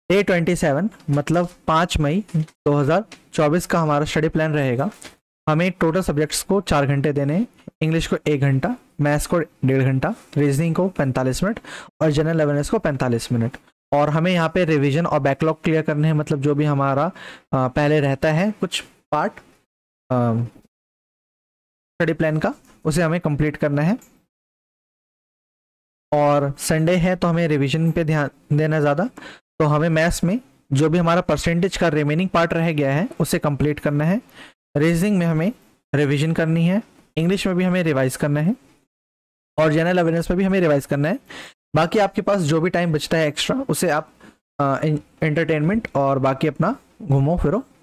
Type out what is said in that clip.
Day 27 मतलब 5 मई 2024 का हमारा स्टडी प्लान रहेगा। हमें टोटल सब्जेक्ट्स को 4 घंटे देने हैं। इंग्लिश को 1 घंटा, मैथ्स को 1.5 घंटा, रीजनिंग को 45 मिनट और जनरल अवेयरनेस को 45 मिनट। और हमें यहाँ पे रिवीजन और बैकलॉग क्लियर करने हैं, मतलब जो भी हमारा पहले रहता है कुछ पार्ट स्टडी प्लान का, उसे हमें कंप्लीट करना है। और संडे है तो हमें रिवीजन पे ध्यान देना ज़्यादा, तो हमें मैथ्स में जो भी हमारा परसेंटेज का रिमेनिंग पार्ट रह गया है उसे कंप्लीट करना है। रीजनिंग में हमें रिवीजन करनी है, इंग्लिश में भी हमें रिवाइज करना है और जनरल अवेयरनेस में भी हमें रिवाइज करना है। बाकी आपके पास जो भी टाइम बचता है एक्स्ट्रा, उसे आप एंटरटेनमेंट और बाकी अपना घूमो फिरो